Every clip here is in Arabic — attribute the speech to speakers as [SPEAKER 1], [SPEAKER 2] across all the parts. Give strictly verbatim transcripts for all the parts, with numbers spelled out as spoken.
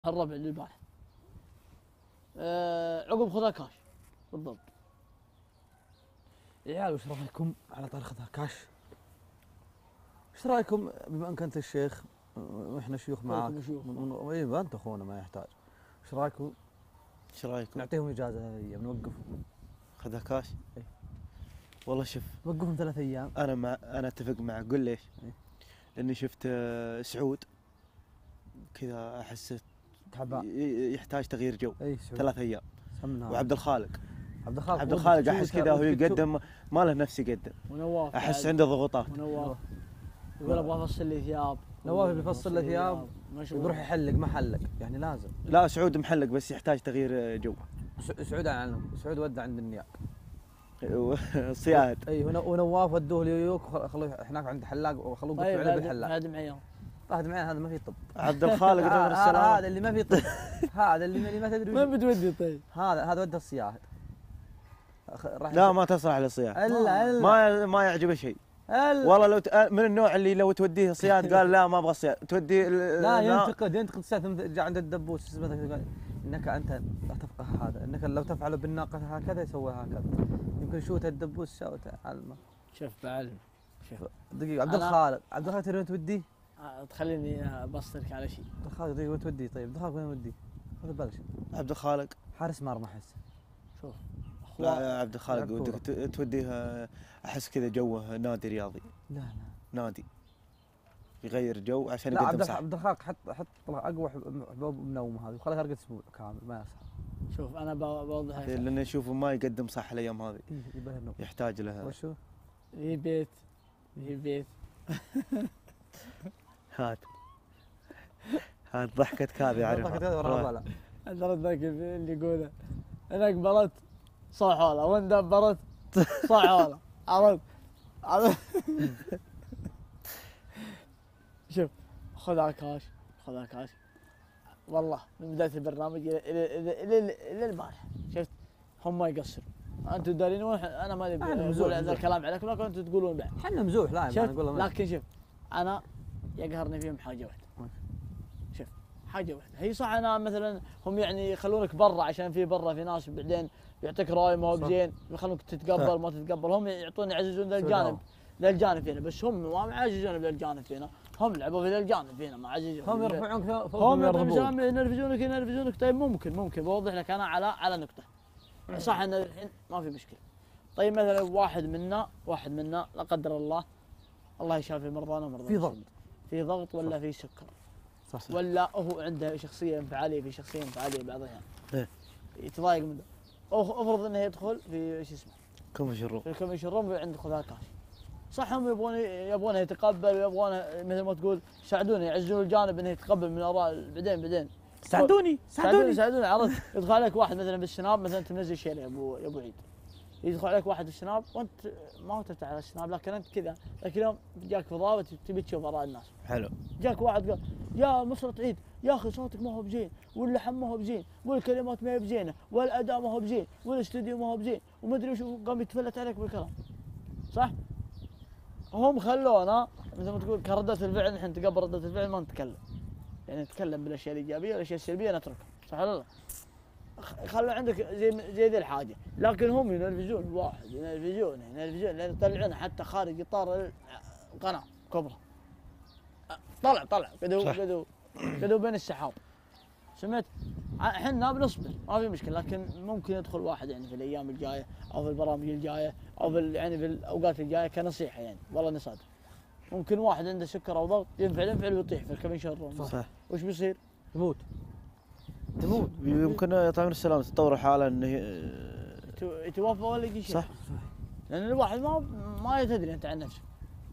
[SPEAKER 1] الربع اللي البارح. أه عقب خذها كاش بالضبط.
[SPEAKER 2] يا عيال وش رايكم على طاري خذها كاش؟ وش رايكم بما انك انت الشيخ واحنا شيوخ معاك؟ اي ما انت اخونا ما يحتاج. وش رايكم؟
[SPEAKER 3] ايش رايكم؟
[SPEAKER 2] نعطيهم اجازه ثلاث ايام نوقفهم.
[SPEAKER 3] خذها كاش؟
[SPEAKER 2] اي
[SPEAKER 3] والله شوف
[SPEAKER 2] نوقفهم ثلاث ايام.
[SPEAKER 3] انا مع انا اتفق معك. قل ليش؟
[SPEAKER 2] إيه؟
[SPEAKER 3] لاني شفت سعود كذا احس
[SPEAKER 2] تعبان
[SPEAKER 3] يحتاج تغيير جو.
[SPEAKER 2] اي
[SPEAKER 3] ثلاث ايام. وعبد الخالق
[SPEAKER 2] عبد الخالق
[SPEAKER 3] عبد الخالق احس كذا هو يقدم ما له نفس يقدم.
[SPEAKER 1] ونواف
[SPEAKER 3] احس عنده ضغوطات.
[SPEAKER 1] ونواف يقول ابغى افصل لي ثياب.
[SPEAKER 2] نواف بيفصل له ثياب يروح يحلق ما حلق يعني لازم.
[SPEAKER 3] لا سعود محلق بس يحتاج تغيير جو.
[SPEAKER 2] سعود عنه سعود ودى عند النياق
[SPEAKER 3] صياد.
[SPEAKER 2] اي ونواف ودوه ليوك وخلوه هناك عند حلاق وخلوه
[SPEAKER 1] طيب
[SPEAKER 2] عليه بالحلاق.
[SPEAKER 1] فهد معيان
[SPEAKER 2] فهد معيان هذا ما في طب.
[SPEAKER 3] عبد الخالق دور السلام
[SPEAKER 2] هذا اللي ما في طب. هذا اللي ما تدري
[SPEAKER 1] وين بتودي طيب؟
[SPEAKER 2] هذا هذا ودى الصياد.
[SPEAKER 3] لا ما تصلح للصياد.
[SPEAKER 2] الا الا
[SPEAKER 3] ما ما يعجبه شيء. والله لو ت... من النوع اللي لو توديه صياد قال لا ما ابغى صياد توديه ال...
[SPEAKER 2] لا ينتقد ينتقد السيد جاء عند الدبوس اسمه انك انت لا تفقه هذا انك لو تفعل بالناقه هكذا يسوي هكذا يمكن شوت الدبوس شوته علمه.
[SPEAKER 1] شوف بعلم شوف
[SPEAKER 2] دقيقه عبد الخالق عبد الخالق تريد توديه؟
[SPEAKER 1] تخليني بصرك على شيء.
[SPEAKER 2] عبد الخالق دقيقه وين توديه؟ طيب عبد الخالق وين وديه؟ هذا بلش
[SPEAKER 3] عبد الخالق
[SPEAKER 2] حارس مرمى احس.
[SPEAKER 1] شوف
[SPEAKER 3] لا عبد الخالق ودك توديه احس كذا جوه نادي رياضي.
[SPEAKER 2] لا لا
[SPEAKER 3] نادي يغير جو عشان
[SPEAKER 2] يقدم
[SPEAKER 3] يقدم
[SPEAKER 2] صح. عبد الخالق حط حط اقوى حبوب منومه هذه وخلها ترقد اسبوع كامل ما يصح.
[SPEAKER 1] شوف انا بوضح لك
[SPEAKER 3] لان اشوفه ما يقدم صح الايام هذه.
[SPEAKER 2] إيه
[SPEAKER 3] يحتاج لها.
[SPEAKER 2] وشو؟
[SPEAKER 1] في بيت في بيت
[SPEAKER 3] هات هات ضحكة كاذي اعرفها.
[SPEAKER 2] ضحكة كاذي ورا بالا.
[SPEAKER 1] انت ذاك اللي يقوله هناك برت صح حوله وين دبرت صح حوله عرفت عرفت. شوف خذها كاش خذها كاش والله من بدايه البرنامج الى الى الى الى البارحه شفت هم ما يقصروا. انتم دارين وين انا ما ابي اقول هذا الكلام عليكم لكن انتم تقولون بعد.
[SPEAKER 2] احنا مزوح لا
[SPEAKER 1] نقول لكن شوف انا يقهرني فيهم حاجه واحده. شوف حاجه واحده هي صح انا مثلا هم يعني يخلونك برا عشان في برا في ناس بعدين بيعطيك راي ما هو بزين يخلونك تتقبل ما تتقبل. هم يعطوني يعززون ذا الجانب ذا الجانب فينا بس هم ما يعززون ذا الجانب فينا. هم لعبوا في ذا الجانب فينا ما عززون.
[SPEAKER 2] هم يرفعونك
[SPEAKER 1] هم يرفعونك ينرفزونك ينرفزونك. طيب ممكن ممكن بوضح لك انا على على نقطه صح ان الحين ما في مشكله. طيب مثلا واحد منا واحد منا لا قدر الله الله يشافي مرضانا ومرضى
[SPEAKER 2] في ضغط
[SPEAKER 1] في ضغط ولا في سكر
[SPEAKER 2] صح صح.
[SPEAKER 1] ولا هو عنده شخصيه انفعاليه في شخصيه انفعاليه بعض الاحيان
[SPEAKER 3] ايه
[SPEAKER 1] يتضايق من ده. افرض انه يدخل في شو اسمه
[SPEAKER 3] كوميشن روم
[SPEAKER 1] في الكوميشن روم عند خذها كاش صح. هم يبغون يبغونه يتقبل ويبغونه مثل ما تقول يساعدونه يعزون الجانب انه يتقبل من اراء بعدين بعدين
[SPEAKER 2] ساعدوني
[SPEAKER 1] ساعدوني ساعدوني عرفت. يدخل عليك واحد مثلا بالسناب مثلا تنزل شيء يا ابو يا ابو عيد يدخل عليك واحد بالسناب وانت ما هو تفتح على السناب لكن انت كذا ذاك اليوم جاك فضاوه تبي تشوف اراء الناس.
[SPEAKER 3] حلو.
[SPEAKER 1] جاك واحد قال يا مسرة عيد يا اخي صوتك ما هو بزين واللحن ما هو بزين والكلمات ما هي بزينه والاداء ما هو بزين والاستوديو ما هو بزين وما ادري وش قام يتفلت عليك بالكلام صح؟ هم خلونا مثل ما تقول كردة الفعل نحن نتقبل ردة الفعل ما نتكلم يعني نتكلم بالاشياء الايجابيه والاشياء السلبيه نتركها صح ولا لا؟ خلوا عندك زي زي ذي الحاجه لكن هم ينرفزون الواحد ينرفزونه ينرفزون لان يطلعونه حتى خارج اطار القناه كبرى. طلع طلع قدوا قدوا قدوا بين السحاب سمعت. احنا بنصبر ما في مشكله لكن ممكن يدخل واحد يعني في الايام الجايه او في البرامج الجايه او في يعني في الاوقات الجايه كنصيحه يعني والله نصادق ممكن واحد عنده سكر او ضغط ينفعل ينفعل ويطيح في الكوميشن روم
[SPEAKER 3] صح.
[SPEAKER 1] وش بيصير؟
[SPEAKER 2] يموت يموت
[SPEAKER 3] يمكن يطعمون السلامه تطور الحاله انه
[SPEAKER 1] يتوفى ولا يجي شيء.
[SPEAKER 3] صح
[SPEAKER 1] لان الواحد ما ما تدري انت عن نفسك.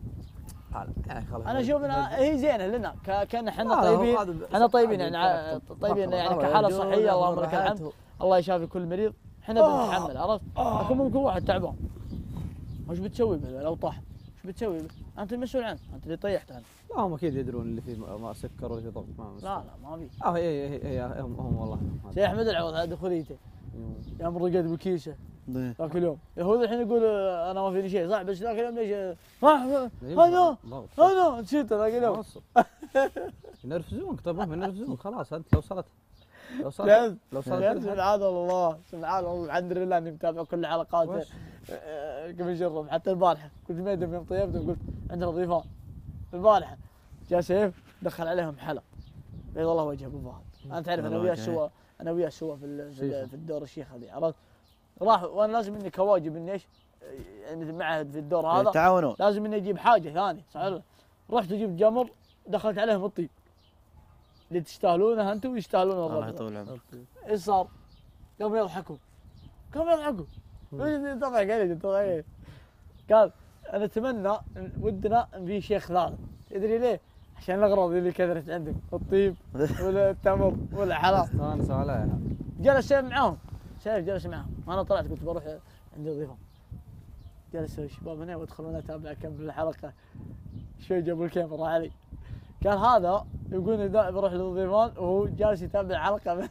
[SPEAKER 2] يعني
[SPEAKER 1] انا اشوف انها هي زينه لنا كان احنا طيبين احنا طيبين يعني طيبين يعني كحاله صحيه اللهم لك الحمد الله يشافي كل مريض احنا بنتحمل عرفت. لكن ممكن واحد تعبان وش بتسوي به لو طاح؟ وش بتسوي به؟ انت المسؤول عنه انت اللي طيحته انت.
[SPEAKER 2] لا هم اكيد يدرون اللي فيه ما سكر ولا فيه ضغط ما
[SPEAKER 1] لا لا ما في.
[SPEAKER 2] اه هي هي هم هم والله
[SPEAKER 1] زي احمد العوض هذا دخوليته يوم رقد بالكيسه ذاك اليوم هو الحين يقول انا ما فيني شيء صح بس ذاك اليوم ليش هذا هذا نسيته ذاك اليوم
[SPEAKER 2] ينرفزونك طيب ينرفزونك خلاص انت لو صارت لو صارت لو صارت
[SPEAKER 1] سبحان الله سبحان الله الحمد لله اني متابع كل حلقاته قبل جرب حتى البارحه كنت ميدم يوم طيبت وقلت عندنا ضيفان البارحه جاء سيف دخل عليهم حلا بيض الله وجهه ابو فهد انت تعرف انا وياه سوا انا وياه سوا في في الدور الشيخ هذه عرفت راح وانا لازم اني كواجب اني ايش يعني معهد في الدور هذا
[SPEAKER 3] تعاونون
[SPEAKER 1] لازم اني اجيب حاجه ثانيه صح رحت اجيب جمر دخلت عليهم الطيب اللي تستاهلونه انتم ويستاهلون الرب
[SPEAKER 3] الله يطول عمرك
[SPEAKER 1] ايش صار؟ قاموا يضحكوا قاموا يضحكوا طبعا قال طبعا قال انا اتمنى ودنا في شيخ ثالث تدري ليه؟ عشان الاغراض اللي كثرت عندك الطيب والتمر والحلا
[SPEAKER 2] استانسوا عليها
[SPEAKER 1] جلس سيف معاهم سيف جلس معاهم انا طلعت كنت بروح عند ضيفهم جلسوا الشباب هنا ويدخلون اتابع كم الحلقه شوي جابوا الكاميرا علي كان هذا يقول بروح للضيفان وهو جالس يتابع الحلقه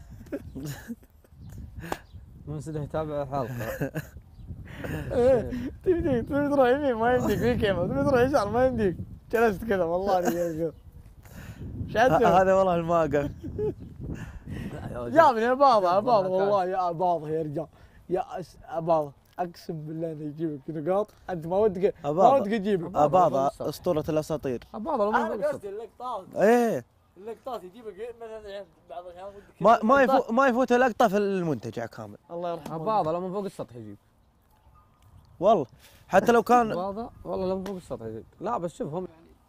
[SPEAKER 2] منسده يتابع الحلقه
[SPEAKER 1] تبي تبي تروح يمين ما يمديك في كاميرا تبي تروح يسار ما يمديك جلست كذا والله اني
[SPEAKER 3] هذا والله الماقف
[SPEAKER 1] جابني اباضه اباضه والله يا اباضه يا رجال يا اباضه اقسم بالله انه يجيبك نقاط انت ما ودك ما ودك تجيبك
[SPEAKER 3] اباضه اسطوره الاساطير
[SPEAKER 2] اباضه
[SPEAKER 1] انا قصدي اللقطات
[SPEAKER 3] ايه
[SPEAKER 1] اللقطات يجيبك مثلا بعض الاحيان ودك
[SPEAKER 3] ما ما يفوت ما يفوت لقطه في المنتج كامل
[SPEAKER 1] الله يرحمه
[SPEAKER 2] اباضه لو من فوق السطح يجيب
[SPEAKER 3] والله حتى لو كان
[SPEAKER 2] اباضه والله لو من فوق السطح يجيب لا بس شوف هم يعني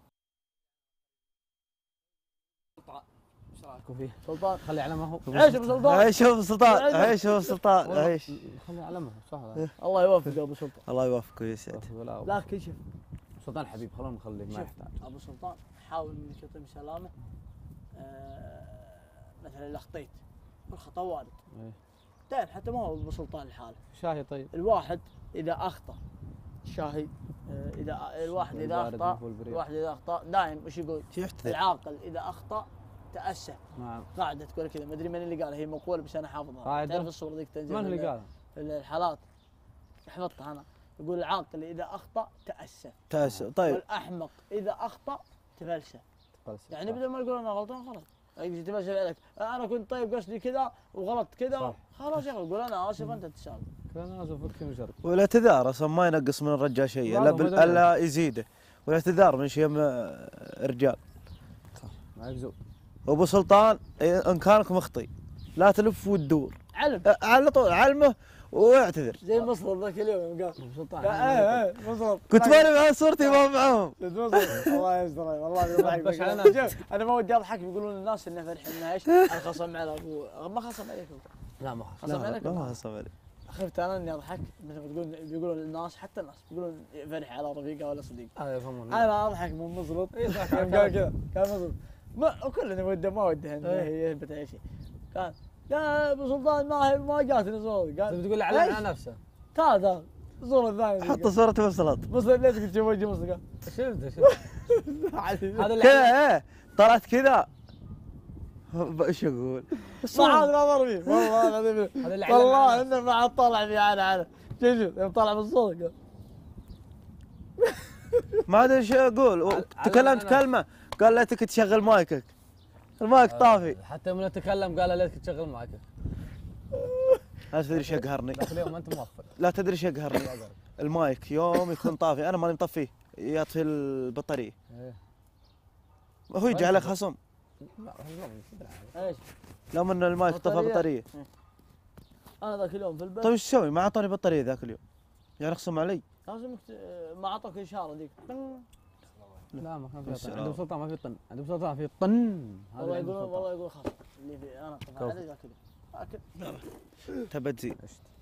[SPEAKER 2] ايش رايكم فيه؟
[SPEAKER 1] سلطان
[SPEAKER 2] خلي علمه
[SPEAKER 1] عيش ابو سلطان
[SPEAKER 3] عيش ابو سلطان عيش ابو سلطان عيش
[SPEAKER 2] خلي علمه صح
[SPEAKER 1] الله يوفقك ابو سلطان
[SPEAKER 3] الله يوفقه ويسعد
[SPEAKER 1] لكن شوف
[SPEAKER 2] سلطان حبيب خلونا نخليه ما يحتاج
[SPEAKER 1] ابو سلطان حاول انك يعطيني سلامه آه مثلا اذا اخطيت الخطا وارد تعرف حتى ما هو ابو سلطان لحاله
[SPEAKER 2] شاهي طيب
[SPEAKER 1] الواحد اذا اخطا شاهي آه اذا الواحد اذا اخطا الواحد اذا اخطا دائم وش يقول؟ العاقل اذا اخطا تاسى
[SPEAKER 2] نعم
[SPEAKER 1] قاعده تقول كذا ما ادري من اللي قالها هي مقوله بس انا حافظها
[SPEAKER 2] قاعده
[SPEAKER 1] تعرف الصوره ذيك تنزل
[SPEAKER 2] من اللي قالها؟
[SPEAKER 1] في الحالات حفظتها انا يقول العاقل اذا اخطا تاسى
[SPEAKER 3] تاسى طيب
[SPEAKER 1] والاحمق اذا اخطا تفلسف يعني بدل ما يقول انا غلطان خلاص يجي تفلسف عليك انا كنت طيب قصدي كذا وغلط كذا خلاص يا اخي قول انا اسف انت تسال
[SPEAKER 2] كان اسف فك مشارك
[SPEAKER 3] والاعتذار اصلا ما ينقص من الرجال شيء الا بال... الا يزيده والاعتذار من شيم الرجال
[SPEAKER 2] صح ما يكذب
[SPEAKER 3] ابو سلطان ان كانك مخطي لا تلف وتدور
[SPEAKER 1] علم
[SPEAKER 3] على طول علمه واعتذر
[SPEAKER 1] زي مصر ذاك اليوم قال سلطان ايه ايه مصر
[SPEAKER 3] كنت ماني مع صورتي ما معهم
[SPEAKER 1] الله يستر والله يضحك انا ما ودي اضحك يقولون الناس انه فرح انه ايش خصم على ابو ما خصم عليك
[SPEAKER 2] لا ما
[SPEAKER 1] خصم عليك
[SPEAKER 3] ما خصم عليك
[SPEAKER 1] خفت انا اني اضحك مثل ما تقول بيقولون الناس حتى الناس بيقولون فرح على رفيقه ولا صديق
[SPEAKER 2] هذا يفهمون
[SPEAKER 1] انا اضحك من مزرط قال كذا كان مزرط ما وكلنا وده ما وده انه يثبت اي شيء قال يا ابو سلطان ما ما جاتني صوره قال
[SPEAKER 2] تقول على على نفسه
[SPEAKER 1] تعال تعال الصوره الثانيه
[SPEAKER 3] حط صورته وصلت
[SPEAKER 1] مصر ليش قلت شوف وجه مصر قال
[SPEAKER 2] شفت شفت
[SPEAKER 3] هذا اللي كذا ايه طلعت كذا ايش اقول؟
[SPEAKER 1] ما عاد نظر فيه والله العظيم والله انه ما عاد طلع فيه انا انا شوف شوف يوم طلع بالصوره قال
[SPEAKER 3] ما ادري ايش اقول تكلمت كلمه قال ليتك تشغل مايكك المايك طافي
[SPEAKER 2] حتى من تكلم قال ليتك تشغل مايكك
[SPEAKER 3] لا تدري ايش يقهرني
[SPEAKER 2] ذاك اليوم انت موفق
[SPEAKER 3] لا تدري ايش يقهرني المايك يوم يكون طافي انا ماني مطفيه يطفي البطاريه هو يجي عليك خصم
[SPEAKER 2] لا
[SPEAKER 1] ايش؟
[SPEAKER 3] لو من المايك طفى بطاريه
[SPEAKER 1] انا ذاك اليوم في البيت
[SPEAKER 3] طيب ايش اسوي؟ ما اعطاني بطاريه ذاك اليوم يعني خصم علي
[SPEAKER 1] لازم ما اعطوك اشاره ذيك
[SPEAKER 2] لا ما كان في طن عند سلطان ما في طن عند سلطان في طن
[SPEAKER 1] والله يقول والله يقول خلاص اللي في انا طفى علي ذاك اليوم
[SPEAKER 3] تبى تزيد